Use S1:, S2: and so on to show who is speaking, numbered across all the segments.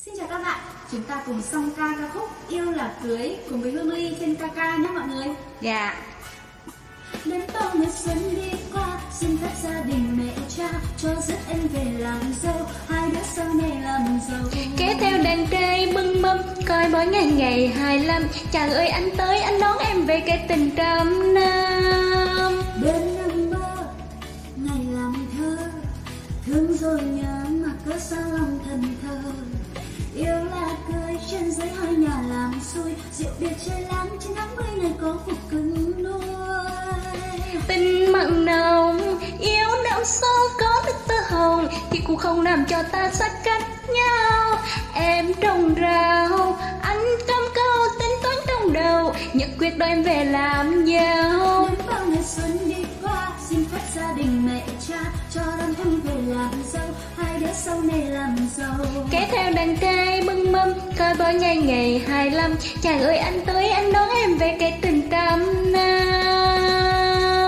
S1: Xin chào các bạn, chúng ta cùng song ca ca khúc Yêu Là Cưới cùng với Hương Ly trên Kaka nhé mọi người.
S2: Dạ.
S1: Đến bao ngày xuân đi qua, xin phép gia đình mẹ cha cho rước em về làm dâu, hai đứa sau này làm giàu.
S2: Kéo theo đàn trai bưng mâm, coi mỗi ngày 25. Chàng ơi anh tới, anh đón em về cái tình trăm năm.
S1: Bên nằm mơ, ngày làm thơ, thương rồi nhớ mà cớ sao lòng thần thờ. Yêu là cười trên dưới hai nhà làm xui, rượu biệt chơi lắm trên tháng 10 này có cuộc cứng đôi.
S2: Tình mặn nồng, yêu đậm sâu có nước tơ hồng, thì cũng không làm cho ta xa cách nhau. Em trồng rau, anh cắm câu tính toán trong đầu, nhất quyết đôi em về làm giàu.
S1: Đến bao ngày xuân đi qua, xin phép gia đình mẹ cha cho đón em về làm dâu, hai đứa sau này làm giàu.
S2: Kéo theo đàn trai bưng mâm, coi mỗi ngày 25. Chàng ơi anh tới, anh đón em về cái tình trăm năm.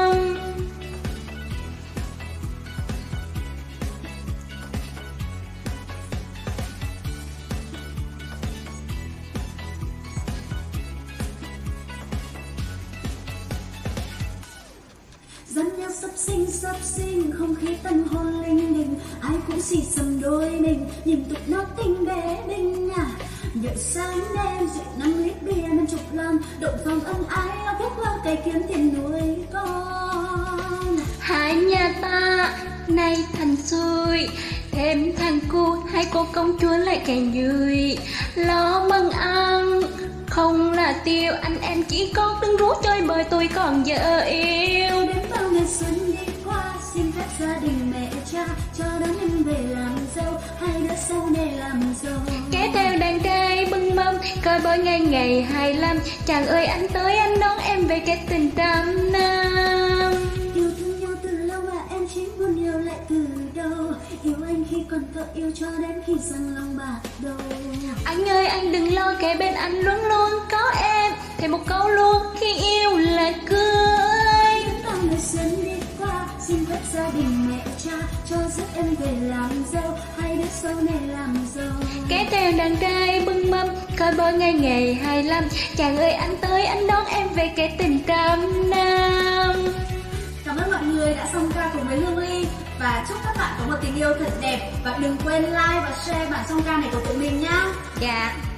S1: Dẫn nhau sắp sinh, không khí tân hôn linh đình, ai cũng xì xầm đôi mình, nhìn tụi nó tinh bé binh à. Nhợi sáng đêm rượu 5 lít bia 50 lon, động phòng ân ái lo phúc lo cày kiếm tiền nuôi con.
S2: Hai nhà ta nay thành xuôi, thêm thằng cu hai cô công chúa lại càng vui. Lo mừng ăn không là tiêu, anh em chỉ có đứng rú chơi bời, tôi còn vợ yêu.
S1: Đến bao ngày xuân đi qua, xin phép gia đình mẹ cha cho đón em về làm dâu, hai đứa sau này làm giàu.
S2: Kéo theo đàn trai bưng mâm, coi mỗi ngày 25. Chàng ơi anh tới, anh đón em về cái tình trăm năm.
S1: Yêu thương nhau từ lâu mà em chỉ muốn yêu lại từ đầu, yêu anh khi còn thơ, yêu cho đến khi răng lòng bạc đầu.
S2: Anh ơi anh đừng lo, kể bên anh luôn luôn có em, thêm một câu luôn khi yêu là cưới.
S1: Đến bao ngày xuân đi qua, xin phép gia đình mẹ cha cho rước em về làm dâu, hai đứa sau này làm giàu.
S2: Kéo theo đàn trai bưng mâm, coi mỗi ngày 25. Chàng ơi anh tới, anh đón em về cái tình trăm năm.
S1: Cảm ơn mọi người đã song ca cùng với Hương Ly, và chúc các bạn có một tình yêu thật đẹp, và đừng quên like và share bản song ca này của tụi mình nhá.
S2: Dạ.